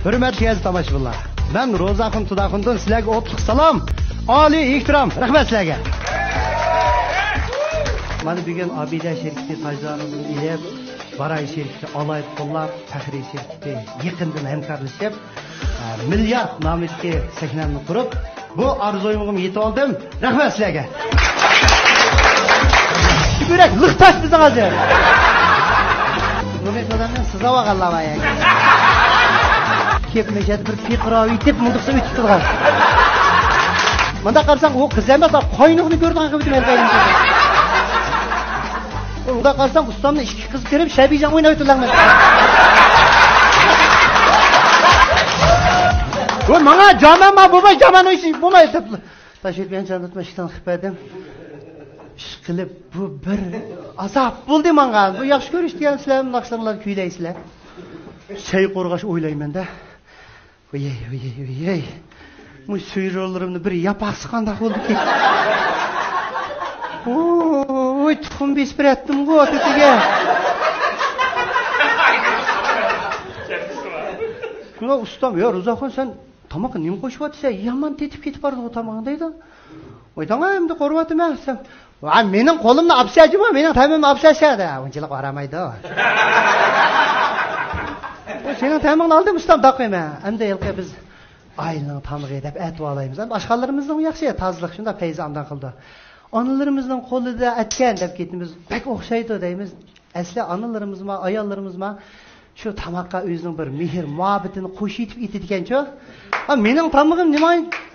Hürmetli aziz tomoshabinlar, ben Ro'zaxon Tudaxondan sizlarga o'tliq salom, oliy ehtirom, rahmat sizlarga. Mana bugun Abida sherikti tajlarini ilib, Baray sherikti alayib qo'llab, Faxriy sherikti yaqindan hamkorlashib, milliard nomidagi sahnani qurib, bu orzuimga yetib oldim. Rahmat sizlarga. Yurak liqtash bizning hozir. Nima qilganman? Siz avaqallama ya. Kepmejat bir piqrovi tip mundiqsa o'tib turgan. Manda qarasang u qiz emas, qo'ynuqni ko'rgan qilib men. Unda qarasang ustamni ikki qiz kirib shabijan o'ynab o'tirganman. Bu menga jamama bo'lmay, jamani ishi bo'lmay deb tashilgan jannatmashdan xipadim. Ish qilib bu bir azob bo'ldi menga. Bu yaxshi ko'rishgan sizlarning naqshlarlar kuylaysizlar. Şey qo'rg'ash o'ylayman-da. Oy. Bu suyrollarimni bir yapaqsi qanday bo'ldi-ki? Oy, tuxum bespiratdim-ku otitiga. Shuna ustam, "Yo, Ro'zaxon, sen tomoqqa nima qo'shib o'tsan? Yomon tetib ketib bordi o tomog'ing" deydi. Oydan endi qo'rvatdim sen. Va mening qo'limni opsajimi, mening tamimni opsashadi. Unchalik qaramaydi. Senin tamamını aldım ustam daqayma. Endi yilqi biz ayning tamig'i deb aytib olaymiz. Boshqalarimizning yaxshi tozliq shunda payzamdan qildi. Onalarimizning qo'lida atgan deb ketimiz pek o'xshaydi deymiz. Asli onalarimizma, ayollarimizma shu tamoqqa o'zining bir mehr, muhabbatini qo'shib etadigan-ku. Mening tamig'im nima?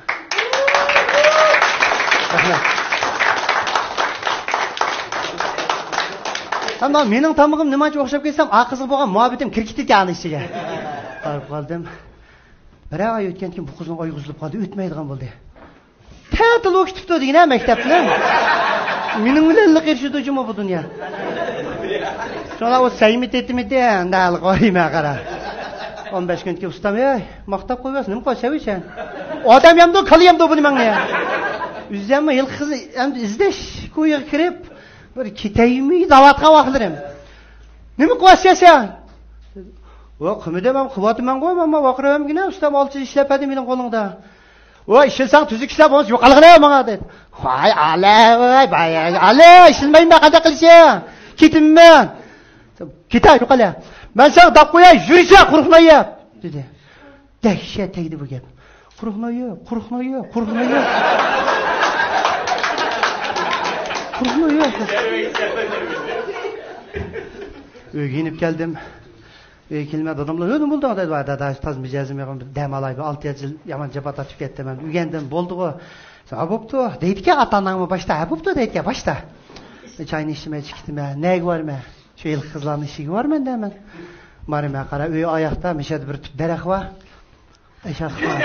Ama mening tamig'im nimaga o'xshab ketsam, aqizib bo'lgan muhabbatim kirib ketgan ichiga. Qarab qoldim. Bir oy o'tgan keyin bu qizning oyi uzilib qoldi, o'tmaydigan bo'ldi. Ta'til o'qitibdi degan maktabni. Mening bilan liqirshidimi bu dunyo. Sonra o saymit etmidi, ndal qo'yma qara. 15 kun keyin ustam, "Ey, maqtab qo'yasiz, nima qo'ysan?" Odam hamda, kali hamda buni menga. Üzəmə yıl qız endi izləş qo'yga kirib bir ketaymi davatga vaqtlarim. Nima qilyapsan? O qimidam qilyapman qo'yman, vaqramgina ustam olchi ishlapadi mening qo'lingda. O ishilsang tuzuk ishlab bo'lsa yo'qalg'ina menga dedi. Voy voy ala ishilmayman qanday qilishim? Ketimman. Ketay yo'qala. Men sen dab qo'yay, yursa quruqlayap dedi. Dahshat tegdi bu gap. Quruqlayap. Uyga inib keldim. Uyga kelmedi adamlar. "Nima bo'ldi?" dedi. "Dada, taz mijozim yo'q, dam olay. 6 yil yomon jabat atib ketdim. Uygandan bo'ldi-ku. Sen bo'pti, deydi-ki, ota-onangmi boshda, bo'pti deydi-ki, boshda. Çayını içmeye çıktım ya. Ne varma? Şu yıl kızların işi var mı hemen? Marima qara, uy ayakta meşed bir tüp derek var. Eşak var.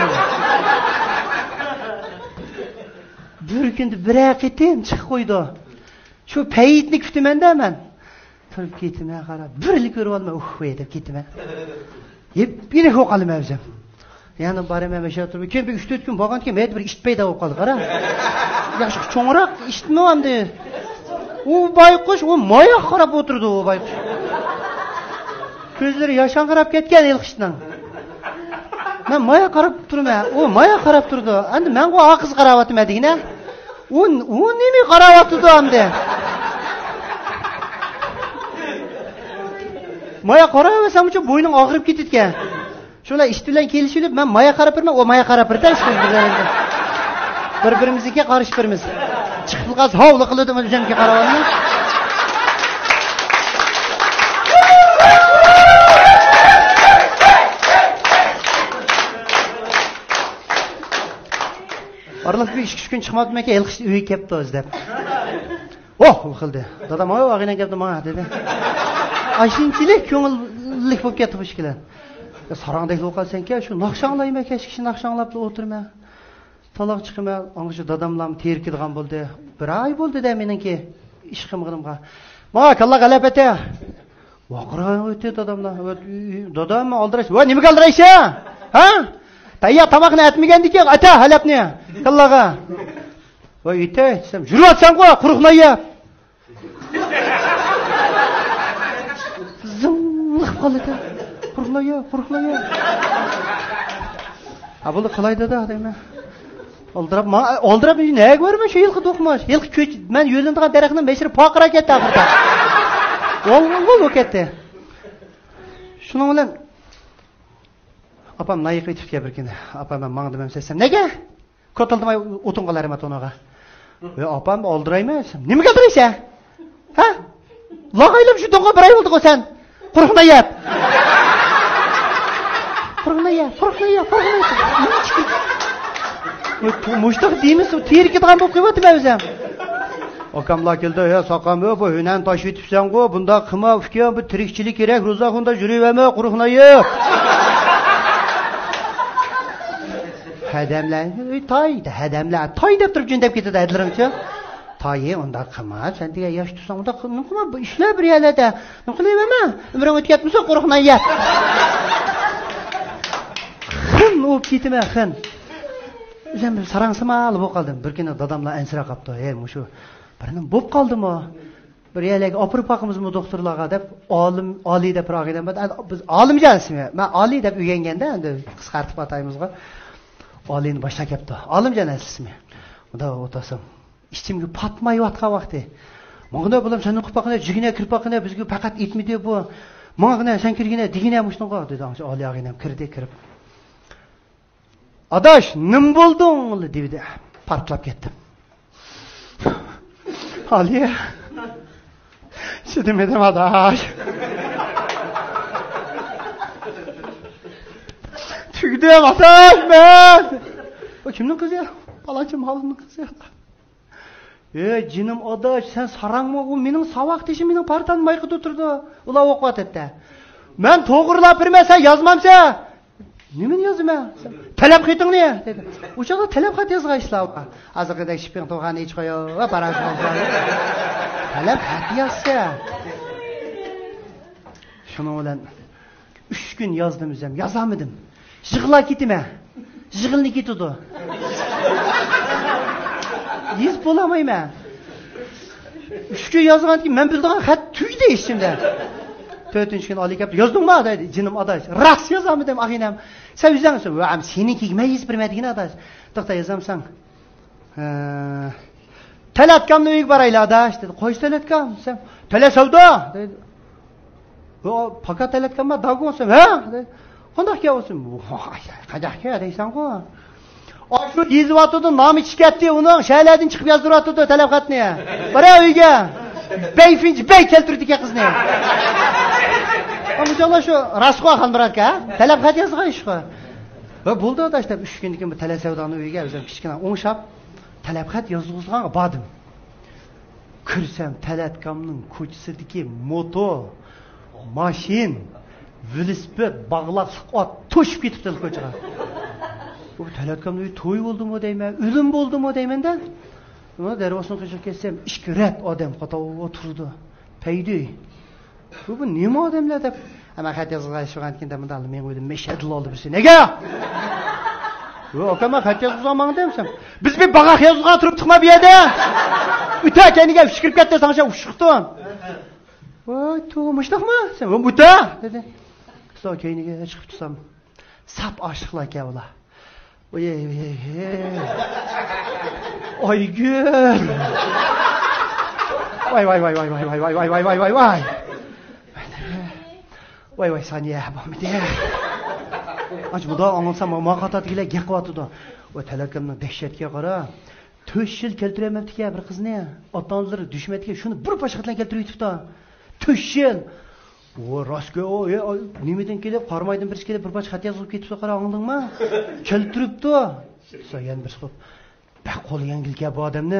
Bir günde bir ekitim çık koydu. Şu peyitni kütümen de hemen. Turp gittim ya qara. Birlik görüp alma. Edip gittim ya. Hep yine kokalım evzem. Yani bari ben meşed turp. Kim bir 3-4 gün bakan kim? Bir işitmey de kokalı qara. Yaxşı çoğurak işitmem de. O baykuş, o maya qarab oturdu o baykuş. Gözleri yaşangırap ketken ilkişten. Ben maya qarab turma, o maya qarab turdu. Endi men o aqız qarab atmadı ne? O nemi qarab atdı amde? Maya qarabasam uchun boyning og'rib ketitgan. Şöyle iş bilan kelishib, men maya qarab turma, o maya qarab turda ishimiz. Bir-birimizga qarshi birimiz. Chiqilqaz hovli qildim o'zimga qaravanni. Aralab bir 2 kun chiqmadim ekan, elqish uyga kelibdi o'zdab. Oh, qildi. Dadam oy og'ina keldi menga dedi. Ashunchalik ko'ngillik bo'lib ketdi bu ishlar. Sarangdek o'qalsan-ku, shu naqshanglayma, kechki naqshanglab o'tirma. Talaq chiqima, anışı dadamlam terkidigan bo'ldi. Bir ay bo'ldi da meningki ishqim qildimga. Mak Allah g'alab eta. Vaqra o'tdi dadamlar. Dadam oldirash. Voy, nimaga oldiraysan? Ha? Tayya tamoqni aytmagandik-ku, ata halabni. Kallaga. Voy, ita, desam, yurvatsan-ku, quruqlayap. Zing'ib qoldi. Quruqlaya. Bunu qilaydi da deyman. Oldirab nega ko'rman shu yilqi to'qmosh. Yilqi men yo'lindigan daraxtni meshri poqira ketdi oxirda. O'lg'ul ketdi. Shuning bilan opam nayiq etibga bir kuni. Opam mangdim desam, nega? Ko'tildimay o'tin qolarim to'naga. Opam oldirayman. Nimaga oldiraysan? Ha? Lag'aylab shu to'nga bir ay bo'ldi-ku sen. Quruqlayap. Mushtiq deymiz, teri ketgan bo'lib qo'yapti o'zim. Okamlar keldi, soqam bu hunan tosh yetibsan-ku, bunda qilma, ukam, bu tirikchilik kerak, ro'zaxonda yuraverma, quruqlayib. Hadamlar, toy deb turib jindab ketadi adlarimcha. Toyi unda qilma, sen degan yosh tursan, unda qilma, bu ishlar bir yerlarda. Nima qilaverma? Umring o'tyapmisa quruqlayib. Xin o'p ketma, xin. O'zim sarangsima bo'lib qoldim. Bir kuni dadamlar ansira qopdi. Mushu birini bo'lib qoldimi? Bir yerlarga opirib boqimizmi doktorlarga deb oliy deb rag'idan biz olimjansizmi? Men oliy deb o'rganganda endi qisqartib ataymizga. Oliyni boshlab ketdi. Olimjansizmi? Unda o'tasam, ishimga patmayotgan vaqti. Menga bilan seni qilib boqina, jigina kirib boqina, bizga faqat etmidi bu. Menga sen kirgina, digina mushunga dedi. Oliyagina kirib. Adaş, nim buldun dedi. Partlap ketdim. Aliye. Sidemedim adaş. Tügdüm adaş ben. O kimnin kızı ya? Balacım halının kızı ya. Cinim adaş sen sarangma o mening savaq deşim mening partan mayqı tuturdu. Ula oqvat etdi. Men to'g'rilab birmasa yozmamsa Nimen yazma? Talab qiting ne? dedi. O'shaga talab xat yozg'aysizlar. Azirgidek shiping to'g'ani ich qo'yo va parasini. Talab xat yozsa. Shuning bilan 3 kun yozdim o'zim, yozamadim. Yig'la ketime. Yig'ilni ketdi. Yiz bo'lamayman. 3 kun yozgandan keyin men bildigan xat tugdi ishimda. 4-chi kun olib kelib, yozdingmi dedi, jinim adash. Ras yozamadim ag'inam. Sen yozamsan, "Va'am seniki mayis birmadigina adash." To'xta yozamsan. Talatkamni uyga boraylar adash dedi. "Qo'y talatkam." Sen "Tala savdo" dedi. "O fakat talatkamma dagonsan." "Ha?" dedi. "Qanday kelsin?" "Qanday kel deysan-ku." Shu yezvatdi, nomi chiqatdi, uning shaylardan chiqib yozdiryapti talabxatni. Bora uyga. Beyfinch bey keltirdi ke qizni. Amjala shu rasxo xanbiratga, talabxat yozgan ishqa. Va bo'ldi adash deb 3 kundan keyin bu tala savdoni uyga o'zim kichkina o'ngshab talabxat yozg'izgan bodim. Kirsam talatkamning ko'chasidagi moto, mashin, velosiped, bag'laq ot to'shib ketibdi ko'chaga. Bu talatkamning to'y bo'ldimi deyman, o'lim bo'ldimi deyman-da. Uni darvosini qishib ketsam, 2 rat odam qotov o'tirdi. Paydi. Bu nima odamlar deb ama xat yozg'ashganda bundan men o'ydim, meshadil oldi birsi. Nega? Akama xat yozg'aman demsam, biz bir bag'aq yozg'an turib chiqma bu yerda. Uta kaniga fikirib ketdi, sancha ushiqdim. Voy, to'g'mishdimi? Sen buta dedi. Qisqa kayniga chiqib tursam, sap oshiqlar kavlar. Oy. Oygul. Vay. Voy saniye bo'lmadi. Aç bu da anlatsam maqatatiga gaqvatdi. O talakamning dahshatga qara. 4 yil keltiremabdi-ku bir qizni. Ota-onalari dushmatga shuni bir boshqatdan keltirib yetibdi. 4 yil. O rasko nimadan kelib, qarmaydan bir kelib bir bosh xat yozib ketibdi, qara angladingmi? Keltiribdi. So'yan bir qilib. Baq qo'li yengilga bu odamni.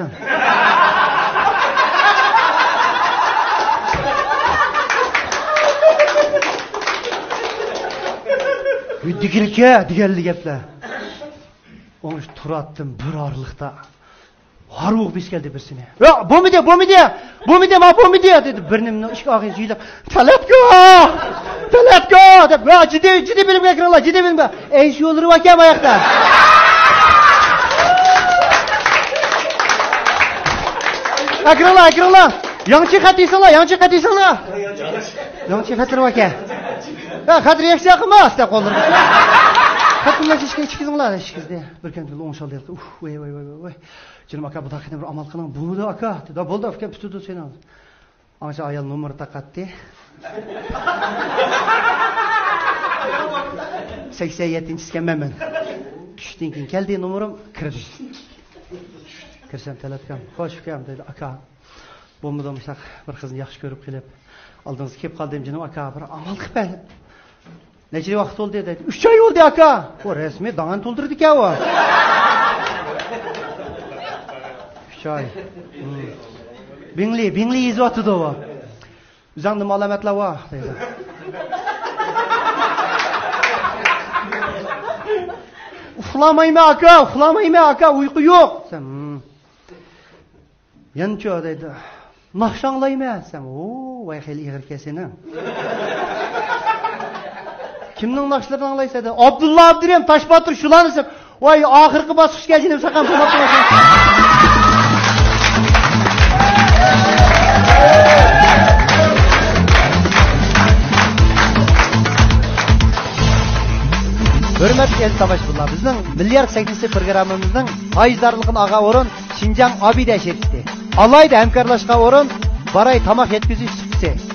Digilga deganli gaplar. Onu turatdim bir orliqda. Haruq bis keldi birsini. "Yo'q, bo'lmaydi, ma bo'lmaydi" dedi. Birnimni ishga og'in yilib, "Talatgo!" deb, "Va, jiddiy bilimga kiringlar, jiddiy bilimga." Ey, shu yo'lirib akam oyoqda. Akringlar. Yanchi xat deysizlar. Yanchi xat dirib aka. Hozir yaxshi qilmas deb qoldirdi. Qatnashga ishga chiqdinglar ishingizda. Bir kun o'ngshal dedi. Voy. Jinim aka bu taqida bir amal qiling. Bo'ldi aka. Dedi. Bo'ldi aka, tutdi seni. Ancha ayol nomer taqatdi. 87-siga men. Tushdan keyin keldi nomerim kirdi. Kirsam telefonga, "Xo'sh ukam" dedi. "Aka, bo'lmadim shaq bir qizni yaxshi ko'rib kelib, oldingizga kelib qoldim jinim aka, bir amal qilib necha vaqt bo'ldi dedi. 3 oy bo'ldi aka. O rasmiy dan to'ldirdi ekan u. 3 oy. Bingli izotidi u. O'zingni ma'lumotlar va dedi. Uxlamayman aka, uyqu yo'q. Sen yancho dedi. Naqshanglayman sen. Voy xil ig'ir seni. Kimning naqshlarini anglaysa dedi. Abdulla Abdurahim Toshbotir shularni deb, voy oxirgi bosqichga kelib saqam bo'lib qolgan. Hürmetli el tomoshabinlar, bizning Milliard 8 programmamizning ajdorligini ag'a o'rin Xinjiang Abida şirkati. Alayda hamkorlashgan o'rin Baray tamoq yetkazish suqsi.